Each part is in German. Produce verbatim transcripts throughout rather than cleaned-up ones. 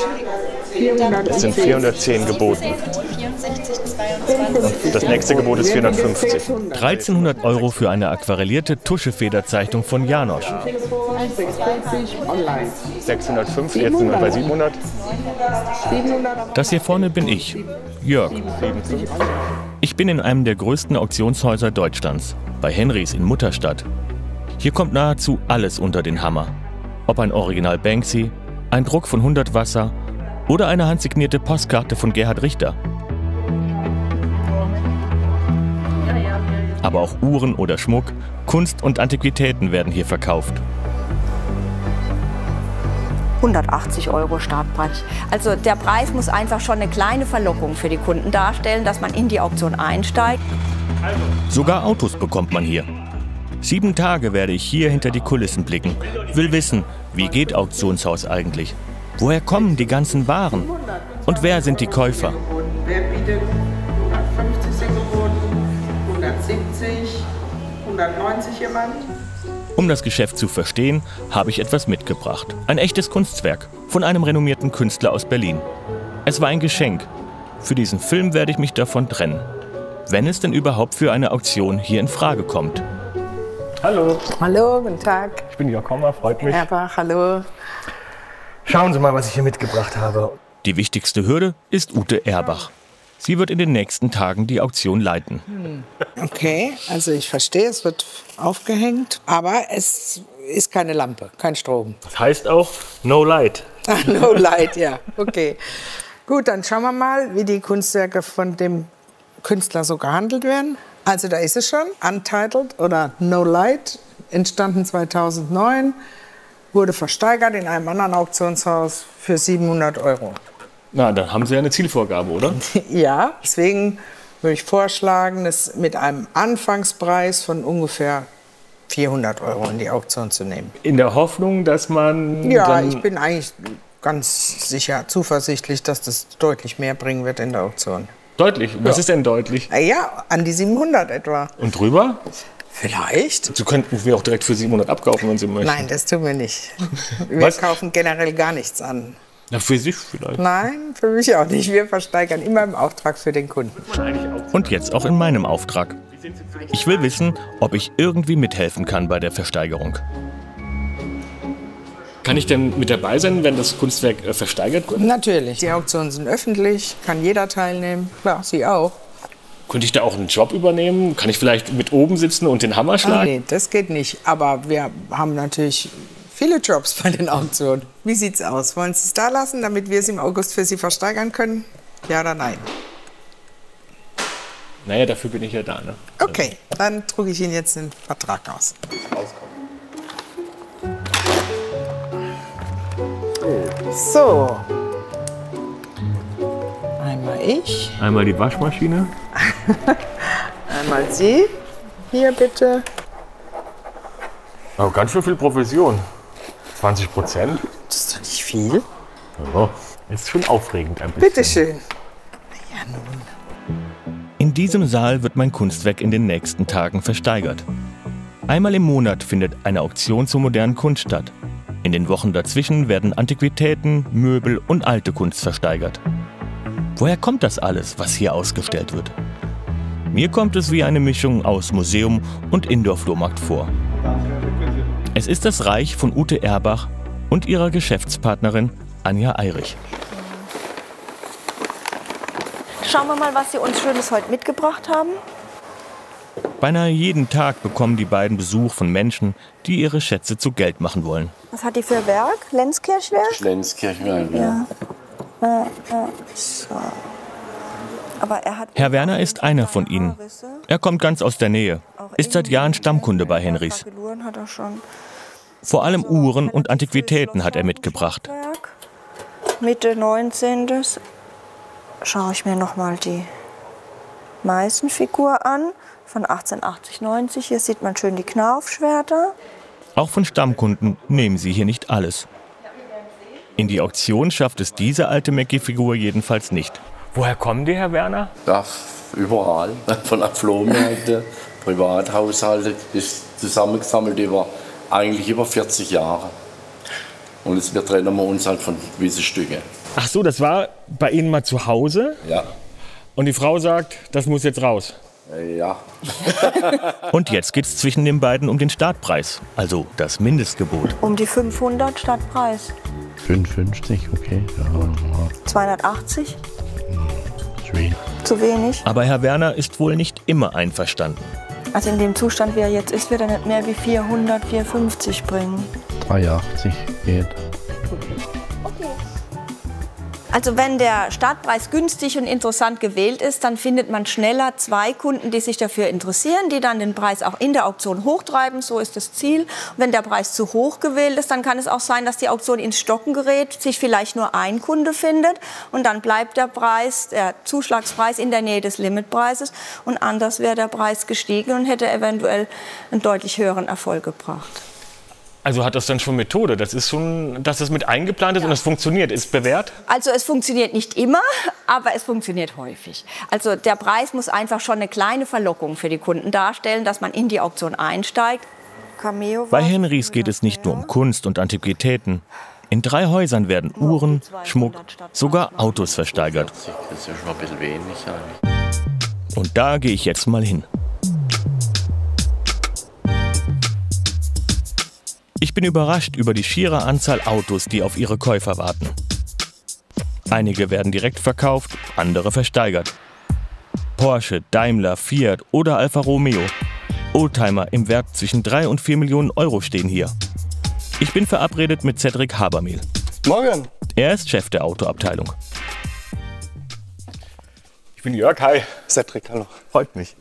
Es sind vierhundertzehn geboten. Und das nächste Gebot ist vierhundertfünfzig. dreizehnhundert Euro für eine aquarellierte Tuschefederzeichnung von Janosch. sechshundertfünfzig, jetzt sind wir bei siebenhundert. Das hier vorne bin ich, Jörg. Ich bin in einem der größten Auktionshäuser Deutschlands, bei Henrys in Mutterstadt. Hier kommt nahezu alles unter den Hammer. Ob ein Original Banksy, ein Druck von hundert Wasser oder eine handsignierte Postkarte von Gerhard Richter. Aber auch Uhren oder Schmuck, Kunst und Antiquitäten werden hier verkauft. hundertachtzig Euro Startpreis. Also der Preis muss einfach schon eine kleine Verlockung für die Kunden darstellen, dass man in die Auktion einsteigt. Sogar Autos bekommt man hier. Sieben Tage werde ich hier hinter die Kulissen blicken. Will wissen, wie geht Auktionshaus eigentlich? Woher kommen die ganzen Waren? Und wer sind die Käufer? Wer bietet hundertfünfzig geboten, hundertsiebzig, hundertneunzig jemand? Um das Geschäft zu verstehen, habe ich etwas mitgebracht. Ein echtes Kunstwerk von einem renommierten Künstler aus Berlin. Es war ein Geschenk. Für diesen Film werde ich mich davon trennen. Wenn es denn überhaupt für eine Auktion hier in Frage kommt. Hallo. Hallo, guten Tag. Ich bin Jörg Kommer, freut mich. Erbach, hallo. Schauen Sie mal, was ich hier mitgebracht habe. Die wichtigste Hürde ist Ute Erbach. Sie wird in den nächsten Tagen die Auktion leiten. Okay, also ich verstehe, es wird aufgehängt, aber es ist keine Lampe, kein Strom. Das heißt auch No Light. Ah, no light, ja, okay. Gut, dann schauen wir mal, wie die Kunstwerke von dem Künstler so gehandelt werden. Also da ist es schon, Untitled oder No Light, entstanden zweitausendneun, wurde versteigert in einem anderen Auktionshaus für siebenhundert Euro. Na, dann haben Sie ja eine Zielvorgabe, oder? Ja, deswegen würde ich vorschlagen, das mit einem Anfangspreis von ungefähr vierhundert Euro in die Auktion zu nehmen. In der Hoffnung, dass man... Ja, dann ich bin eigentlich ganz sicher, zuversichtlich, dass das deutlich mehr bringen wird in der Auktion. Deutlich? Was ist denn deutlich? Ja, an die siebenhundert etwa. Und drüber? Vielleicht. Sie könnten mir auch direkt für siebenhundert abkaufen, wenn Sie möchten. Nein, das tun wir nicht. Wir Was? kaufen generell gar nichts an. Na, für sich vielleicht. Nein, für mich auch nicht. Wir versteigern immer im Auftrag für den Kunden. Und jetzt auch in meinem Auftrag. Ich will wissen, ob ich irgendwie mithelfen kann bei der Versteigerung. Kann ich denn mit dabei sein, wenn das Kunstwerk äh, versteigert wird? Natürlich. Die Auktionen sind öffentlich, kann jeder teilnehmen. Klar, Sie auch. Könnte ich da auch einen Job übernehmen? Kann ich vielleicht mit oben sitzen und den Hammer Ah, schlagen? nee, das geht nicht. Aber wir haben natürlich viele Jobs bei den Auktionen. Wie sieht's aus? Wollen Sie es da lassen, damit wir es im August für Sie versteigern können? Ja oder nein? Naja, dafür bin ich ja da, ne? Okay, dann drucke ich Ihnen jetzt den Vertrag aus. So. Einmal ich, Einmal die Waschmaschine. einmal Sie. Hier bitte. Oh, ganz schön viel Provision. zwanzig Prozent? Das ist doch nicht viel. Ja, ist schon aufregend ein bisschen. Bitte schön. In diesem Saal wird mein Kunstwerk in den nächsten Tagen versteigert. Einmal im Monat findet eine Auktion zur modernen Kunst statt. In den Wochen dazwischen werden Antiquitäten, Möbel und alte Kunst versteigert. Woher kommt das alles, was hier ausgestellt wird? Mir kommt es wie eine Mischung aus Museum und Indoor-Flohmarkt vor. Es ist das Reich von Ute Erbach und ihrer Geschäftspartnerin Anja Eirich. Schauen wir mal, was Sie uns Schönes heute mitgebracht haben. Beinahe jeden Tag bekommen die beiden Besuch von Menschen, die ihre Schätze zu Geld machen wollen. Was hat die für Werk? Lenzkirchwerk? Lenzkirchwerk, ja. Ja. Äh, äh, so. Aber er hat Herr Werner ist einer von ihnen. Er kommt ganz aus der Nähe, ist seit Jahren Stammkunde bei Henrys. Hat er schon. Vor allem Uhren und Antiquitäten hat er mitgebracht. Mitte neunzehnten. Schaue ich mir noch mal die Meißenfigur an von achtzehnhundertachtzig neunzig. Hier sieht man schön die Knaufschwerter. Auch von Stammkunden nehmen sie hier nicht alles. In die Auktion schafft es diese alte Mackie-Figur jedenfalls nicht. Woher kommen die, Herr Werner? Ja, überall. Von Flohmärkten, Privathaushalte, ist zusammengesammelt über eigentlich über vierzig Jahre. Und jetzt wir trennen wir uns halt von gewissen Stücken. Ach so, das war bei Ihnen mal zu Hause? Ja. Und die Frau sagt, das muss jetzt raus. Ja. Und jetzt geht's zwischen den beiden um den Startpreis, also das Mindestgebot. Um die fünfhundert Stadtpreis. fünfundfünfzig, okay. Ja, zweihundertachtzig? zu wenig. Zu wenig. Aber Herr Werner ist wohl nicht immer einverstanden. Also in dem Zustand, wie er jetzt ist, wird er nicht mehr wie vierhundert, vierhundertfünfzig bringen. dreihundertachtzig geht. Also wenn der Startpreis günstig und interessant gewählt ist, dann findet man schneller zwei Kunden, die sich dafür interessieren, die dann den Preis auch in der Auktion hochtreiben. So ist das Ziel. Und wenn der Preis zu hoch gewählt ist, dann kann es auch sein, dass die Auktion ins Stocken gerät, sich vielleicht nur ein Kunde findet und dann bleibt der Preis, der Zuschlagspreis in der Nähe des Limitpreises und anders wäre der Preis gestiegen und hätte eventuell einen deutlich höheren Erfolg gebracht. Also hat das dann schon Methode? Das ist schon, dass das mit eingeplant ist, ja, und es funktioniert. Ist bewährt? Also es funktioniert nicht immer, aber es funktioniert häufig. Also der Preis muss einfach schon eine kleine Verlockung für die Kunden darstellen, dass man in die Auktion einsteigt. Cameo Bei Henrys geht es nicht nur um Kunst und Antiquitäten. In drei Häusern werden Uhren, Schmuck, sogar Autos versteigert. Das ist ja schon ein bisschen wenig eigentlich. Und da gehe ich jetzt mal hin. Ich bin überrascht über die schiere Anzahl Autos, die auf ihre Käufer warten. Einige werden direkt verkauft, andere versteigert. Porsche, Daimler, Fiat oder Alfa Romeo. Oldtimer im Wert zwischen drei und vier Millionen Euro stehen hier. Ich bin verabredet mit Cedric Habermehl. Morgen. Er ist Chef der Autoabteilung. Ich bin Jörg, hi. Cedric, hallo. Freut mich.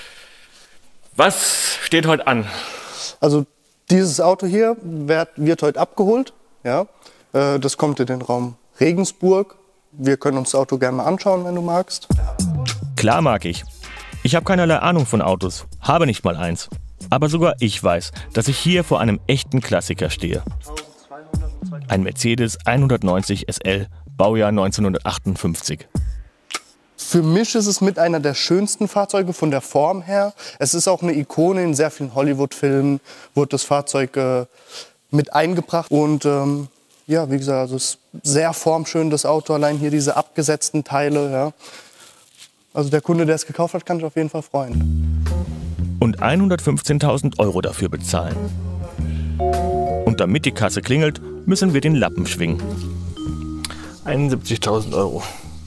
Was steht heute an? Also dieses Auto hier wird, wird heute abgeholt. Ja. Das kommt in den Raum Regensburg. Wir können uns das Auto gerne mal anschauen, wenn du magst. Klar mag ich. Ich habe keinerlei Ahnung von Autos, habe nicht mal eins. Aber sogar ich weiß, dass ich hier vor einem echten Klassiker stehe. Ein Mercedes hundertneunzig S L, Baujahr neunzehnhundertachtundfünfzig. Für mich ist es mit einer der schönsten Fahrzeuge von der Form her. Es ist auch eine Ikone, in sehr vielen Hollywood-Filmen wurde das Fahrzeug äh, mit eingebracht. Und ähm, ja, wie gesagt, also es ist sehr formschön, das Auto. Allein hier diese abgesetzten Teile. Ja. Also der Kunde, der es gekauft hat, kann sich auf jeden Fall freuen. Und hundertfünfzehntausend Euro dafür bezahlen. Und damit die Kasse klingelt, müssen wir den Lappen schwingen. einundsiebzigtausend Euro.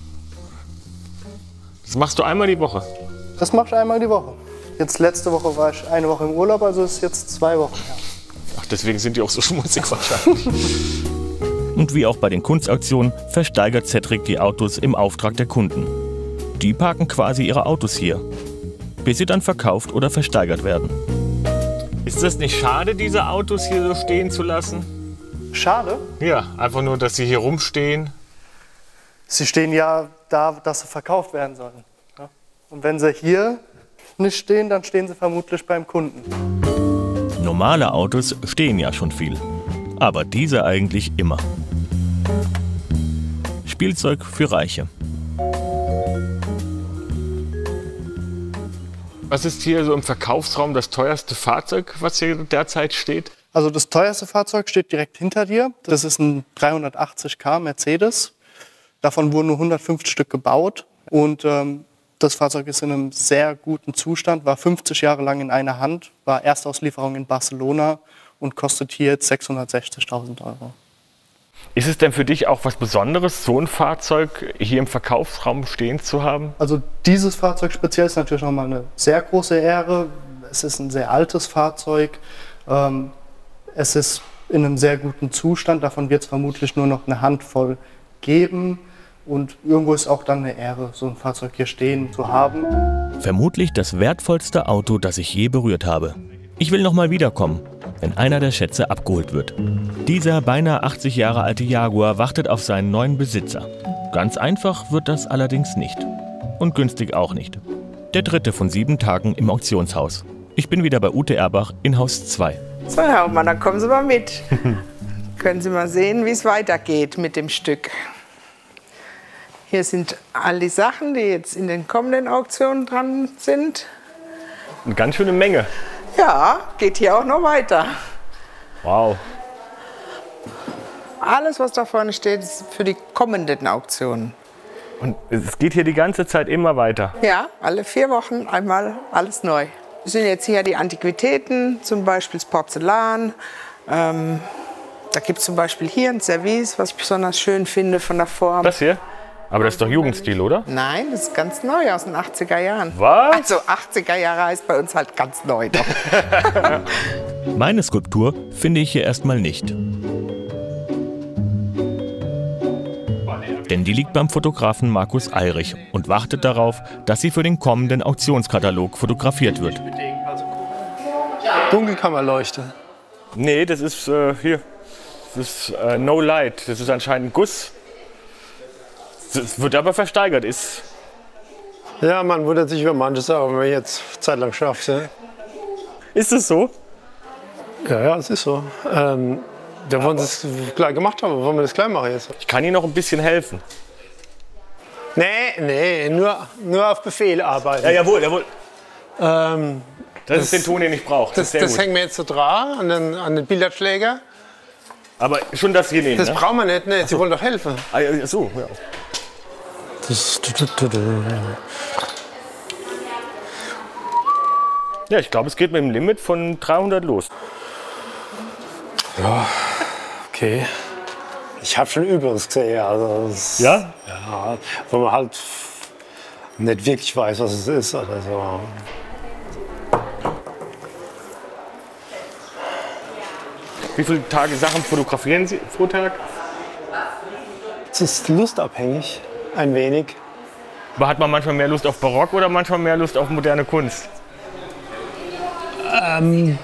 Das machst du einmal die Woche? Das mache ich einmal die Woche. Jetzt letzte Woche war ich eine Woche im Urlaub, also ist jetzt zwei Wochen her. Ach, deswegen sind die auch so schmutzig wahrscheinlich. Und wie auch bei den Kunstauktionen versteigert Cedric die Autos im Auftrag der Kunden. Die parken quasi ihre Autos hier, bis sie dann verkauft oder versteigert werden. Ist das nicht schade, diese Autos hier so stehen zu lassen? Schade. Ja, einfach nur, dass sie hier rumstehen. Sie stehen ja da, dass sie verkauft werden sollen. Ja? Und wenn sie hier nicht stehen, dann stehen sie vermutlich beim Kunden. Normale Autos stehen ja schon viel, aber diese eigentlich immer. Spielzeug für Reiche. Was ist hier so im Verkaufsraum das teuerste Fahrzeug, was hier derzeit steht? Also das teuerste Fahrzeug steht direkt hinter dir. Das ist ein dreihundertachtzig K Mercedes. Davon wurden nur hundertfünfzig Stück gebaut. Und ähm, das Fahrzeug ist in einem sehr guten Zustand, war fünfzig Jahre lang in einer Hand, war Erstauslieferung in Barcelona und kostet hier jetzt sechshundertsechzigtausend Euro. Ist es denn für dich auch was Besonderes, so ein Fahrzeug hier im Verkaufsraum stehen zu haben? Also dieses Fahrzeug speziell ist natürlich nochmal eine sehr große Ehre. Es ist ein sehr altes Fahrzeug. Ähm, es ist in einem sehr guten Zustand. Davon wird es vermutlich nur noch eine Handvoll geben. Und irgendwo ist auch dann eine Ehre, so ein Fahrzeug hier stehen zu haben. Vermutlich das wertvollste Auto, das ich je berührt habe. Ich will noch mal wiederkommen, wenn einer der Schätze abgeholt wird. Dieser beinahe achtzig Jahre alte Jaguar wartet auf seinen neuen Besitzer. Ganz einfach wird das allerdings nicht. Und günstig auch nicht. Der dritte von sieben Tagen im Auktionshaus. Ich bin wieder bei Ute Erbach in Haus zwei. So, Herr Hoffmann, dann kommen Sie mal mit. Können Sie mal sehen, wie es weitergeht mit dem Stück. Hier sind all die Sachen, die jetzt in den kommenden Auktionen dran sind. Eine ganz schöne Menge. Ja, geht hier auch noch weiter. Wow. Alles, was da vorne steht, ist für die kommenden Auktionen. Und es geht hier die ganze Zeit immer weiter. Ja, alle vier Wochen einmal alles neu. Das sind jetzt hier die Antiquitäten, zum Beispiel das Porzellan. Ähm, da gibt es zum Beispiel hier ein Service, was ich besonders schön finde von der Form. Das hier? Aber das ist doch Jugendstil, oder? Nein, das ist ganz neu aus den achtziger Jahren. Was? Also achtziger Jahre heißt bei uns halt ganz neu. Doch. Meine Skulptur finde ich hier erstmal nicht. Denn die liegt beim Fotografen Markus Eirich und wartet darauf, dass sie für den kommenden Auktionskatalog fotografiert wird. Dunkelkammerleuchte. Nee, das ist äh, hier. Das ist äh, No Light. Das ist anscheinend Guss. Das wird aber versteigert. Ist Ja, man wundert sich über manches, aber wenn man jetzt zeitlang schafft. Ja, ist es so? ja, ja es ist so. Ähm, da wollen sie es gleich gemacht haben, wollen wir das gleich machen jetzt? Ich kann Ihnen noch ein bisschen helfen. Nee, nee, nur, nur auf Befehl arbeiten. Ja, jawohl, jawohl. Ähm, Das, Das- ist den Ton, den ich brauche. Das, das ist sehr das gut. hängen wir jetzt so dran an den, an den Billardschläger. Aber schon das hier nehmen, Das ne? brauchen wir nicht, ne? Sie wollen doch helfen. Ah, ja, so, ja. Das, Ja, ich glaube, es geht mit dem Limit von dreihundert los. okay. Ich habe schon Übriges gesehen. Also das, Ja? Ja, wo man halt nicht wirklich weiß, was es ist oder so. Wie viele Tage Sachen fotografieren Sie pro Tag? Es ist lustabhängig, ein wenig. Aber hat man manchmal mehr Lust auf Barock oder manchmal mehr Lust auf moderne Kunst? Ähm,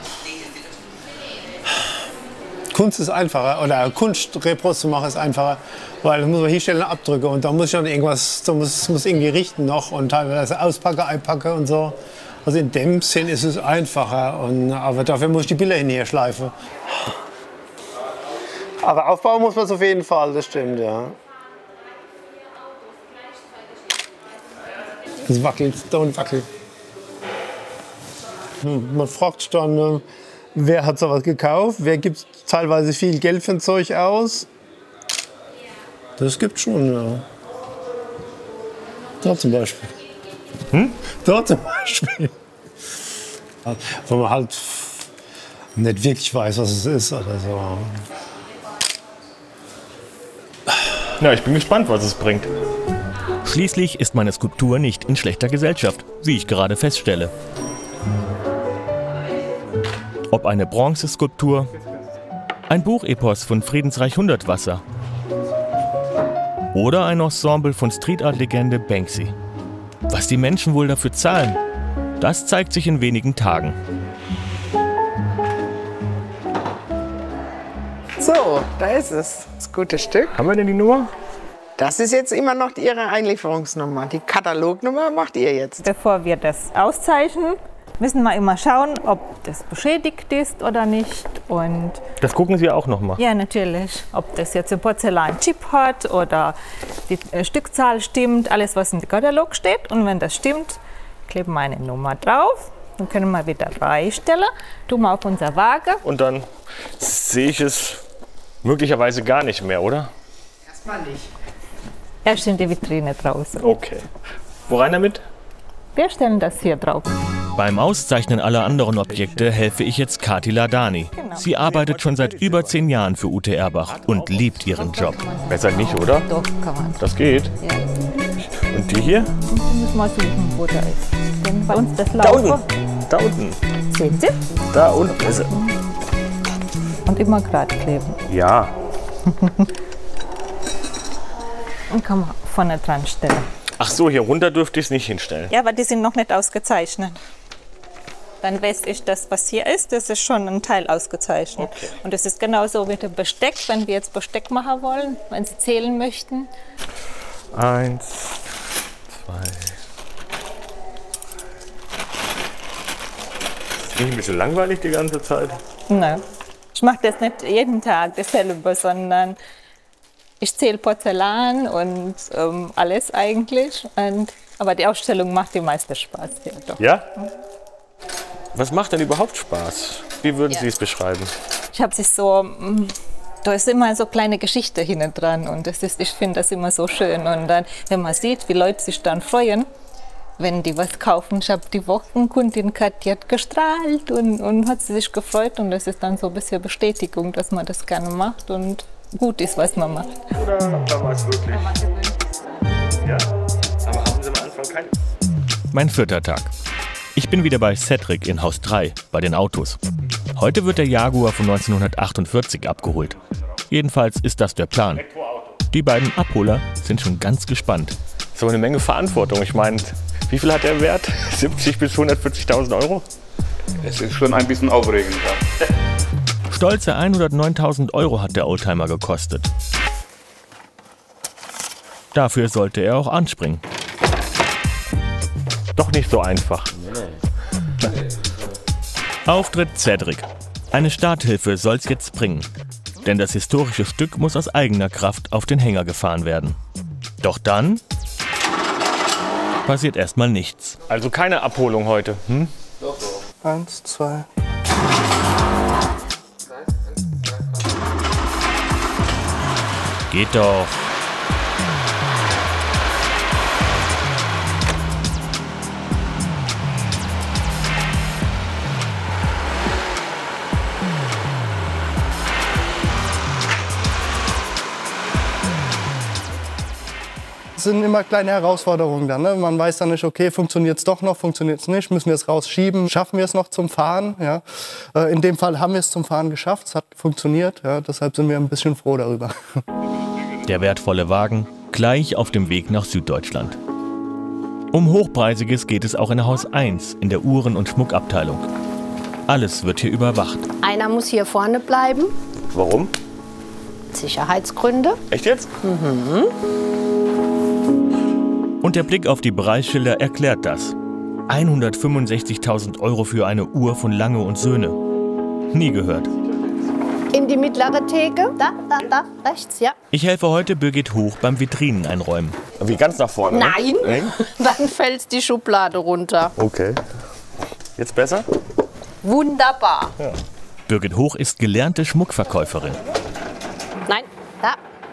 Kunst ist einfacher, oder Kunstrepros zu machen ist einfacher, weil da muss man hinstellen und abdrücken und da muss ich dann irgendwas, da muss, muss irgendwie richten noch und teilweise auspacken, einpacken und so. Also in dem Sinn ist es einfacher, und, aber dafür muss ich die Bilder hinterher schleifen. Aber aufbauen muss man es auf jeden Fall, das stimmt, ja. Es wackelt, don't wackeln. Hm, man fragt sich dann, äh, wer hat sowas gekauft, wer gibt teilweise viel Geld für ein Zeug aus. Das gibt schon, ja. Da zum Beispiel. Hm? Da zum Beispiel. Wo man halt nicht wirklich weiß, was es ist oder so. Ja, ich bin gespannt, was es bringt. Schließlich ist meine Skulptur nicht in schlechter Gesellschaft, wie ich gerade feststelle. Ob eine Bronzeskulptur, ein Buchepos von Friedensreich Hundertwasser oder ein Ensemble von Streetart-Legende Banksy. Was die Menschen wohl dafür zahlen, das zeigt sich in wenigen Tagen. So, da ist es. Das gute Stück. Haben wir denn die Nummer? Das ist jetzt immer noch Ihre Einlieferungsnummer. Die Katalognummer macht ihr jetzt. Bevor wir das auszeichnen, müssen wir immer schauen, ob das beschädigt ist oder nicht. Und Das gucken Sie auch noch mal. ja, natürlich, ob das jetzt ein Porzellan-Chip hat oder die äh, Stückzahl stimmt, alles, was im Katalog steht. Und wenn das stimmt, kleben wir eine Nummer drauf. Dann können wir wieder reinstellen, tun wir auf unser Waage. Und dann sehe ich es möglicherweise gar nicht mehr, oder? Erstmal nicht. Erst in die Vitrine draußen. Okay. Worein damit? Wir stellen das hier drauf. Beim Auszeichnen aller anderen Objekte helfe ich jetzt Kati Ladani. Sie arbeitet schon seit über zehn Jahren für U T Erbach und liebt ihren Job. Besser nicht, oder? Doch, kann man. Das geht. Ja. Und die hier? Müssen wir suchen, wo der ist. Denn bei uns das Da Laufen. unten. Da unten. Sehen Sie? Da unten ist er. Und immer gerade kleben. Ja. Und kann man vorne dran stellen. Ach so, hier runter dürfte ich es nicht hinstellen. Ja, aber die sind noch nicht ausgezeichnet. Dann weiß ich, das, was hier ist, das ist schon ein Teil ausgezeichnet. Okay. Und das ist genauso wie der Besteck, wenn wir jetzt Besteck machen wollen, wenn Sie zählen möchten. Eins, zwei. Ist nicht ein bisschen langweilig die ganze Zeit? Nein. Ich mache das nicht jeden Tag dasselbe, sondern ich zähle Porzellan und ähm, alles eigentlich. Und, aber die Ausstellung macht die meiste Spaß. Ja, doch. Ja? Was macht denn überhaupt Spaß? Wie würden Ja. Sie es beschreiben? Ich habe sich so mm, Da ist immer so kleine Geschichte hinten dran und das ist, ich finde das immer so schön. Und dann, wenn man sieht, wie Leute sich dann freuen, wenn die was kaufen. Ich habe die Wochenkundin gehabt, die hat gestrahlt und, und hat sich gefreut. Und das ist dann so ein bisschen Bestätigung, dass man das gerne macht und gut ist, was man macht. Oder war es wirklich? Ja, aber haben Sie am Anfang keine? Mein vierter Tag. Ich bin wieder bei Cedric in Haus drei, bei den Autos. Heute wird der Jaguar von neunzehnhundertachtundvierzig abgeholt. Jedenfalls ist das der Plan. Die beiden Abholer sind schon ganz gespannt. So eine Menge Verantwortung. Ich meine, wie viel hat der Wert? siebzig bis hundertvierzigtausend Euro? Es ist schon ein bisschen aufregend. Ja. Stolze hundertneuntausend Euro hat der Oldtimer gekostet. Dafür sollte er auch anspringen. Doch nicht so einfach. Auftritt Cedric. Eine Starthilfe soll's jetzt bringen. Denn das historische Stück muss aus eigener Kraft auf den Hänger gefahren werden. Doch dann passiert erstmal nichts. Also keine Abholung heute. Hm? Doch, doch. Eins, zwei. Geht doch. Es sind immer kleine Herausforderungen dann. Ne? Man weiß dann nicht, okay, funktioniert es doch noch, funktioniert es nicht, müssen wir es rausschieben, schaffen wir es noch zum Fahren. Ja? Äh, in dem Fall haben wir es zum Fahren geschafft, es hat funktioniert, ja? Deshalb sind wir ein bisschen froh darüber. Der wertvolle Wagen gleich auf dem Weg nach Süddeutschland. Um Hochpreisiges geht es auch in Haus eins in der Uhren- und Schmuckabteilung. Alles wird hier überwacht. Einer muss hier vorne bleiben. Warum? Sicherheitsgründe. Echt jetzt? Mhm. Und der Blick auf die Preisschilder erklärt das. hundertfünfundsechzigtausend Euro für eine Uhr von Lange und Söhne. Nie gehört. In die mittlere Theke. Da, da, da, rechts, ja. Ich helfe heute Birgit Hoch beim Vitrinen einräumen. Wie ganz nach vorne? Nein, ne? dann fällt die Schublade runter. Okay. Jetzt besser? Wunderbar. Ja. Birgit Hoch ist gelernte Schmuckverkäuferin. Nein, da.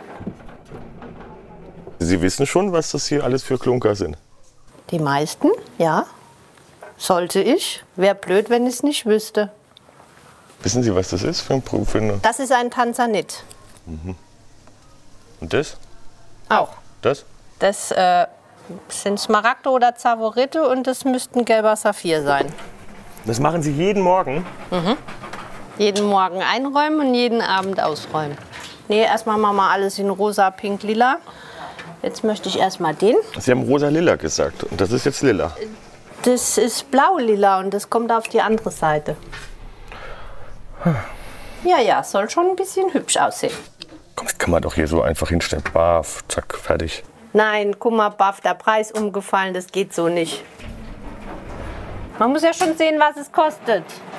Sie wissen schon, was das hier alles für Klunker sind? Die meisten, ja. Sollte ich. Wäre blöd, wenn ich es nicht wüsste. Wissen Sie, was das ist für, ein, für eine... Das ist ein Tanzanit. Mhm. Und das? Auch. Das? Das äh, sind Smaragde oder Zavorite und das müsste ein gelber Saphir sein. Das machen Sie jeden Morgen? Mhm. Jeden Morgen einräumen und jeden Abend ausräumen. Nee, erstmal machen wir alles in rosa, pink, lila. Jetzt möchte ich erstmal den. Sie haben rosa-lila gesagt und das ist jetzt lila. Das ist blau-lila und das kommt auf die andere Seite. Ja, ja, soll schon ein bisschen hübsch aussehen. Komm, das kann man doch hier so einfach hinstellen. Baf, zack, fertig. Nein, guck mal, baff, der Preis umgefallen, das geht so nicht. Man muss ja schon sehen, was es kostet.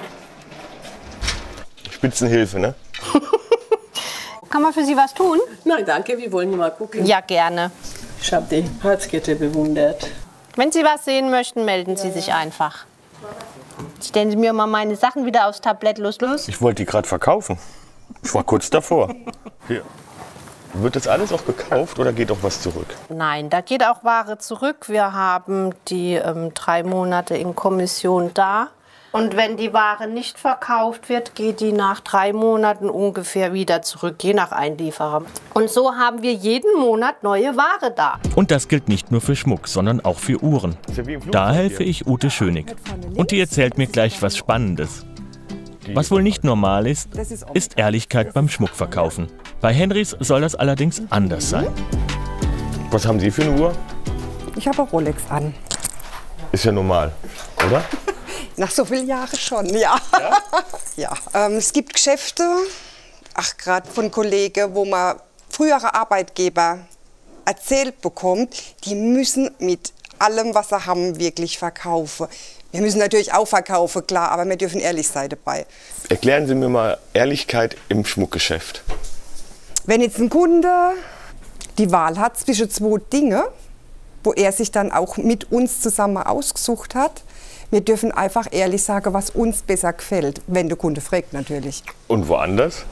Spitzenhilfe, ne? Kann man für Sie was tun? Nein, danke, wir wollen mal gucken. Ja, gerne. Ich habe die Halskette bewundert. Wenn Sie was sehen möchten, melden Sie sich einfach. Stellen Sie mir mal meine Sachen wieder aufs Tablett los, los. Ich wollte die gerade verkaufen. Ich war kurz davor. Hier. Wird das alles auch gekauft oder geht auch was zurück? Nein, da geht auch Ware zurück. Wir haben die ähm, drei Monate in Kommission da. Und wenn die Ware nicht verkauft wird, geht die nach drei Monaten ungefähr wieder zurück, je nach Einlieferer. Und so haben wir jeden Monat neue Ware da. Und das gilt nicht nur für Schmuck, sondern auch für Uhren. Da helfe ich Ute Schönig. Und die erzählt mir gleich was Spannendes. Was wohl nicht normal ist, ist Ehrlichkeit beim Schmuckverkaufen. Bei Henrys soll das allerdings anders sein. Was haben Sie für eine Uhr? Ich habe Rolex an. Ist ja normal, oder? Nach so vielen Jahren schon, ja. Ja, ja ähm, es gibt Geschäfte, ach gerade von Kollegen, wo man frühere Arbeitgeber erzählt bekommt, die müssen mit allem, was sie haben, wirklich verkaufen. Wir müssen natürlich auch verkaufen, klar, aber wir dürfen ehrlich sein dabei. Erklären Sie mir mal Ehrlichkeit im Schmuckgeschäft. Wenn jetzt ein Kunde die Wahl hat zwischen zwei Dingen, wo er sich dann auch mit uns zusammen ausgesucht hat, wir dürfen einfach ehrlich sagen, was uns besser gefällt, wenn der Kunde fragt natürlich. Und woanders?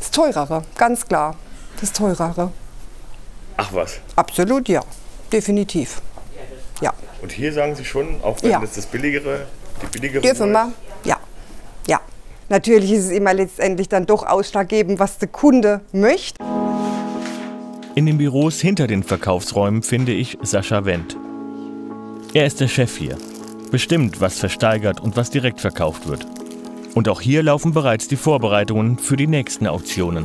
Das Teurere, ganz klar. Das Teurere. Ach was? Absolut, ja. Definitiv. Ja. Und hier sagen Sie schon, auch wenn Ja. das das billigere, die billigere Dürfen wir? Ja. Ja. Natürlich ist es immer letztendlich dann doch ausschlaggebend, was der Kunde möchte. In den Büros hinter den Verkaufsräumen finde ich Sascha Wendt. Er ist der Chef hier. Bestimmt, was versteigert und was direkt verkauft wird. Und auch hier laufen bereits die Vorbereitungen für die nächsten Auktionen.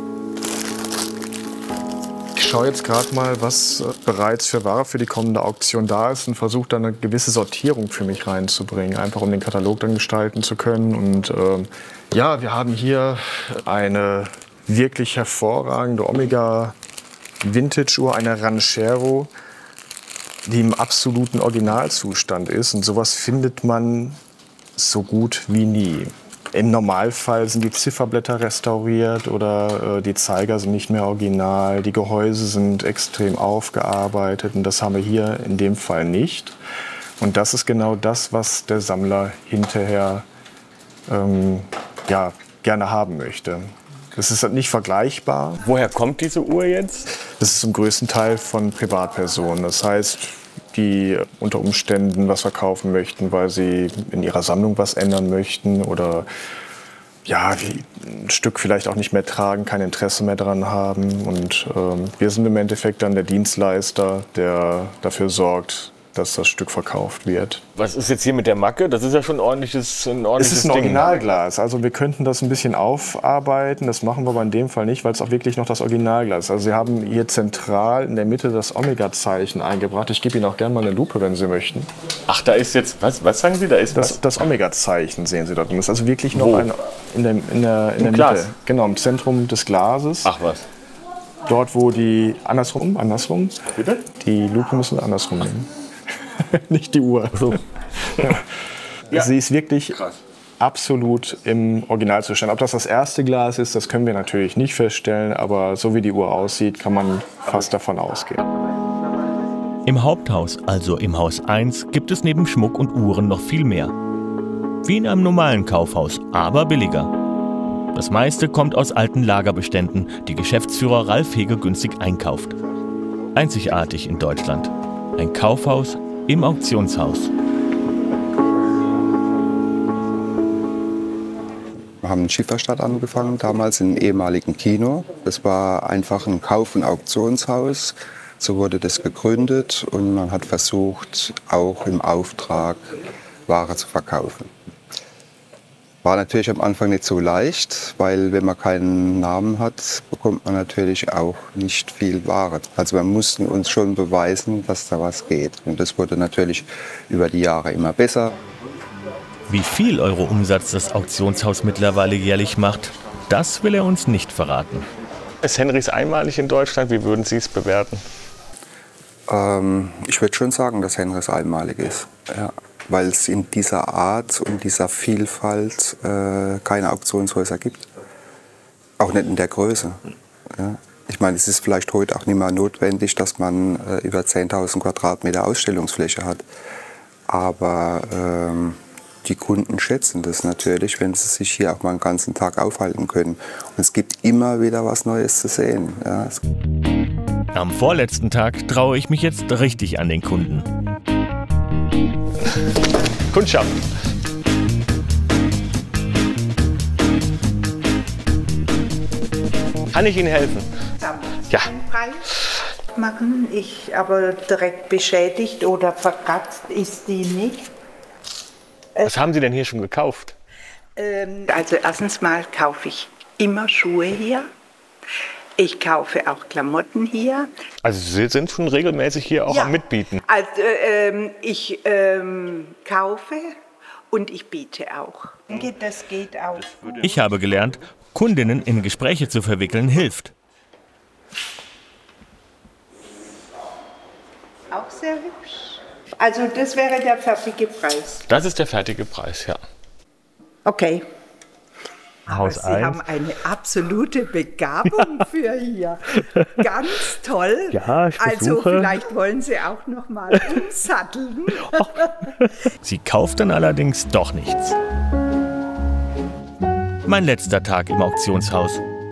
Ich schaue jetzt gerade mal, was bereits für Ware für die kommende Auktion da ist und versuche dann eine gewisse Sortierung für mich reinzubringen, einfach um den Katalog dann gestalten zu können. Und ähm, ja, wir haben hier eine wirklich hervorragende Omega Vintage-Uhr, eine Ranchero, die im absoluten Originalzustand ist. Und sowas findet man so gut wie nie. Im Normalfall sind die Zifferblätter restauriert oder äh, die Zeiger sind nicht mehr original, die Gehäuse sind extrem aufgearbeitet und das haben wir hier in dem Fall nicht. Und das ist genau das, was der Sammler hinterher ähm, ja, gerne haben möchte. Das ist halt nicht vergleichbar. Woher kommt diese Uhr jetzt? Das ist zum größten Teil von Privatpersonen. Das heißt, die unter Umständen was verkaufen möchten, weil sie in ihrer Sammlung was ändern möchten oder ja, die ein Stück vielleicht auch nicht mehr tragen, kein Interesse mehr daran haben. Und ähm, wir sind im Endeffekt dann der Dienstleister, der dafür sorgt, dass das Stück verkauft wird. Was ist jetzt hier mit der Macke? Das ist ja schon ein ordentliches, ein ordentliches Es ist ein Ding. Originalglas. Also wir könnten das ein bisschen aufarbeiten. Das machen wir aber in dem Fall nicht, weil es auch wirklich noch das Originalglas ist. Also Sie haben hier zentral in der Mitte das Omega-Zeichen eingebracht. Ich gebe Ihnen auch gerne mal eine Lupe, wenn Sie möchten. Ach, da ist jetzt, was, was sagen Sie, da ist das? was? Das Omega-Zeichen sehen Sie dort. Das ist also wirklich noch Wo? ein, in der, in der, in Im der Glas? Mitte. Genau, im Zentrum des Glases. Ach was. Dort, wo die, andersrum, andersrum. Bitte? Die Lupe müssen wir andersrum nehmen. Nicht die Uhr. So. Ja. Ja. Sie ist wirklich Krass. absolut im Originalzustand. Ob das das erste Glas ist, das können wir natürlich nicht feststellen, aber so wie die Uhr aussieht, kann man fast davon ausgehen. Im Haupthaus, also im Haus eins, gibt es neben Schmuck und Uhren noch viel mehr. Wie in einem normalen Kaufhaus, aber billiger. Das meiste kommt aus alten Lagerbeständen, die Geschäftsführer Ralf Hege günstig einkauft. Einzigartig in Deutschland. Ein Kaufhaus im Auktionshaus. Wir haben in Schifferstadt angefangen, damals im ehemaligen Kino. Das war einfach ein Kauf- und Auktionshaus. So wurde das gegründet und man hat versucht, auch im Auftrag Ware zu verkaufen. War natürlich am Anfang nicht so leicht, weil wenn man keinen Namen hat, bekommt man natürlich auch nicht viel Ware. Also wir mussten uns schon beweisen, dass da was geht. Und das wurde natürlich über die Jahre immer besser. Wie viel Euro Umsatz das Auktionshaus mittlerweile jährlich macht, das will er uns nicht verraten. Ist Henrys einmalig in Deutschland? Wie würden Sie es bewerten? Ähm, ich würde schon sagen, dass Henrys einmalig ist. Ja. Weil es in dieser Art und dieser Vielfalt äh, keine Auktionshäuser gibt. Auch nicht in der Größe. Ja. Ich meine, es ist vielleicht heute auch nicht mehr notwendig, dass man äh, über zehntausend Quadratmeter Ausstellungsfläche hat. Aber ähm, die Kunden schätzen das natürlich, wenn sie sich hier auch mal einen ganzen Tag aufhalten können. Und es gibt immer wieder was Neues zu sehen. Ja. Am vorletzten Tag traue ich mich jetzt richtig an den Kunden. Kundschaft. Kann ich Ihnen helfen? Ja. Machen. Ich aber direkt beschädigt oder verkratzt ist die nicht. Was haben Sie denn hier schon gekauft? Ähm, also erstens mal kaufe ich immer Schuhe hier. Ich kaufe auch Klamotten hier. Also Sie sind schon regelmäßig hier auch Ja. am Mitbieten? Also ähm, ich ähm, kaufe und ich biete auch. Ich denke, das geht auch. Ich habe gelernt, Kundinnen in Gespräche zu verwickeln hilft. Auch sehr hübsch. Also das wäre der fertige Preis. Das ist der fertige Preis, ja. Okay. Haus Sie eins. haben eine absolute Begabung für hier. Ganz toll. Ja, ich Also versuche. vielleicht wollen Sie auch noch mal umsatteln. Sie kauft dann allerdings doch nichts. Mein letzter Tag im Auktionshaus. Die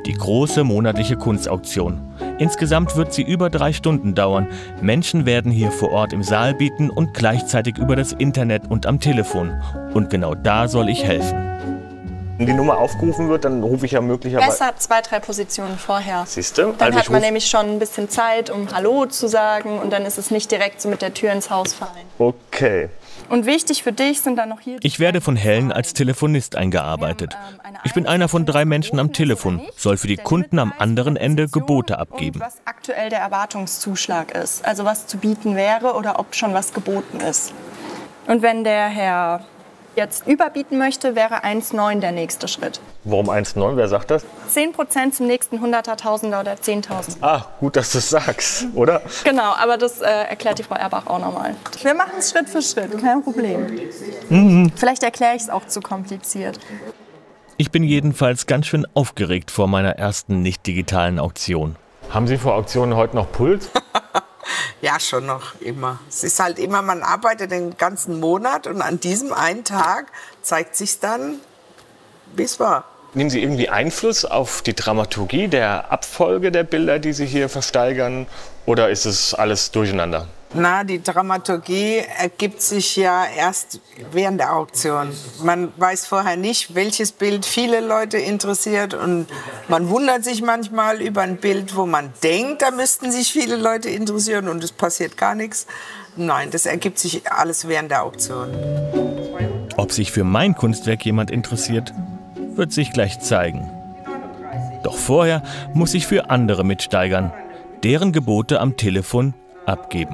die große monatliche Kunstauktion. Insgesamt wird sie über drei Stunden dauern. Menschen werden hier vor Ort im Saal bieten und gleichzeitig über das Internet und am Telefon. Und genau da soll ich helfen. Wenn die Nummer aufgerufen wird, dann rufe ich ja möglicherweise... Besser zwei, drei Positionen vorher. Siehst du? Dann Also hat ich man ruf- nämlich schon ein bisschen Zeit, um Hallo zu sagen und dann ist es nicht direkt so mit der Tür ins Haus fallen. Okay. Und wichtig für dich sind dann noch hier... Ich werde von Helen als Telefonist eingearbeitet. Ich bin einer von drei Menschen am Telefon, soll für die Kunden am anderen Ende Gebote abgeben. was aktuell der Erwartungszuschlag ist. Also was zu bieten wäre oder ob schon was geboten ist. Und wenn der Herr jetzt überbieten möchte, wäre eins Komma neun der nächste Schritt. Warum eins Komma neun? Wer sagt das? zehn Prozent zum nächsten Hunderter, Tausender oder Zehntausend. Ah, gut, dass du es sagst, oder? Genau, aber das äh, erklärt die Frau Erbach auch nochmal. Wir machen es Schritt für Schritt, kein Problem. Mhm. Vielleicht erkläre ich es auch zu kompliziert. Ich bin jedenfalls ganz schön aufgeregt vor meiner ersten nicht-digitalen Auktion. Haben Sie vor Auktionen heute noch Puls? Ja, schon noch immer. Es ist halt immer, man arbeitet den ganzen Monat und an diesem einen Tag zeigt sich dann, wie es war. Nehmen Sie irgendwie Einfluss auf die Dramaturgie der Abfolge der Bilder, die Sie hier versteigern? Oder ist es alles durcheinander? Na, die Dramaturgie ergibt sich ja erst während der Auktion. Man weiß vorher nicht, welches Bild viele Leute interessiert und man wundert sich manchmal über ein Bild, wo man denkt, da müssten sich viele Leute interessieren und es passiert gar nichts. Nein, das ergibt sich alles während der Auktion. Ob sich für mein Kunstwerk jemand interessiert, wird sich gleich zeigen. Doch vorher muss ich für andere mitsteigern, deren Gebote am Telefon abgeben.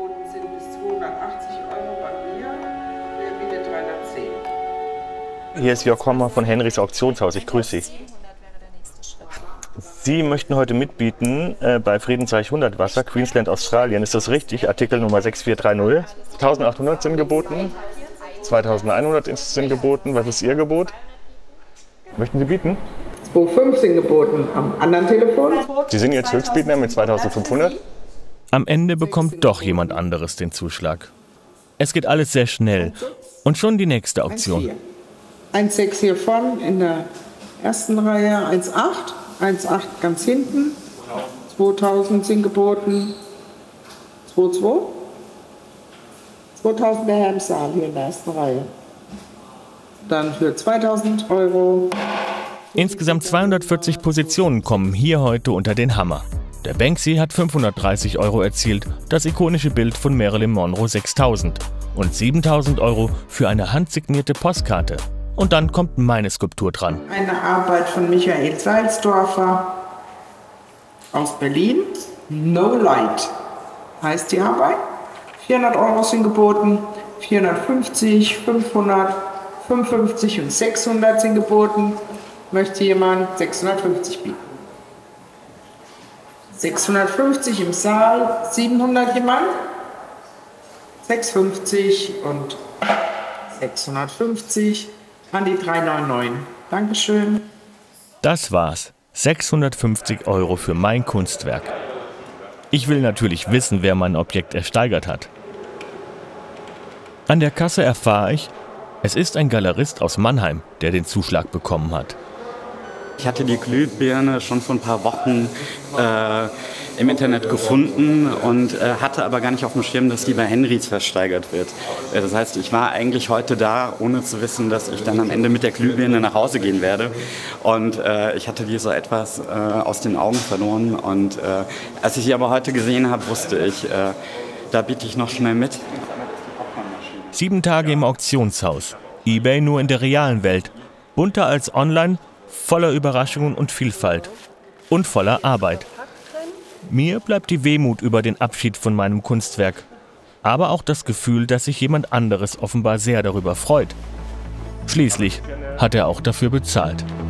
Hier ist Jörg Hommer von Henrys Auktionshaus. Ich grüße Sie. Sie möchten heute mitbieten äh, bei Friedensreich hundert Wasser, Queensland, Australien. Ist das richtig? Artikel Nummer sechs vier drei null. eintausendachthundert sind geboten. zweitausendeinhundert sind geboten. Was ist Ihr Gebot? Möchten Sie bieten? zwei Komma fünf sind geboten am anderen Telefon. Sie sind jetzt Höchstbietender mit zweitausendfünfhundert. Am Ende bekommt doch jemand anderes den Zuschlag. Es geht alles sehr schnell. Und schon die nächste Auktion. eins Komma sechs hier vorne in der ersten Reihe, eins Komma acht, eins Komma acht ganz hinten, zweitausend sind geboten, zwei Komma zwei, zweitausend der Herr im Saal hier in der ersten Reihe. Dann für zweitausend Euro. Insgesamt zweihundertvierzig Positionen kommen hier heute unter den Hammer. Der Banksy hat fünfhundertdreißig Euro erzielt, das ikonische Bild von Marilyn Monroe sechstausend und siebentausend Euro für eine handsignierte Postkarte. Und dann kommt meine Skulptur dran. Eine Arbeit von Michael Salzdorfer aus Berlin. No Light heißt die Arbeit. vierhundert Euro sind geboten, vierhundertfünfzig, fünfhundert, fünfundfünfzig und sechshundert sind geboten. Möchte jemand sechshundertfünfzig bieten? sechshundertfünfzig im Saal, siebenhundert jemand? sechshundertfünfzig und sechshundertfünfzig an die dreihundertneunundneunzig. Dankeschön. Das war's. sechshundertfünfzig Euro für mein Kunstwerk. Ich will natürlich wissen, wer mein Objekt ersteigert hat. An der Kasse erfahre ich, es ist ein Galerist aus Mannheim, der den Zuschlag bekommen hat. Ich hatte die Glühbirne schon vor ein paar Wochen äh, im Internet gefunden und äh, hatte aber gar nicht auf dem Schirm, dass die bei Henrys versteigert wird. Äh, das heißt, ich war eigentlich heute da, ohne zu wissen, dass ich dann am Ende mit der Glühbirne nach Hause gehen werde. Und äh, ich hatte die so etwas äh, aus den Augen verloren. Und äh, als ich sie aber heute gesehen habe, wusste ich, äh, da biete ich noch schnell mit. Sieben Tage im Auktionshaus. eBay nur in der realen Welt. Bunter als online, voller Überraschungen und Vielfalt. Und voller Arbeit. Mir bleibt die Wehmut über den Abschied von meinem Kunstwerk. Aber auch das Gefühl, dass sich jemand anderes offenbar sehr darüber freut. Schließlich hat er auch dafür bezahlt.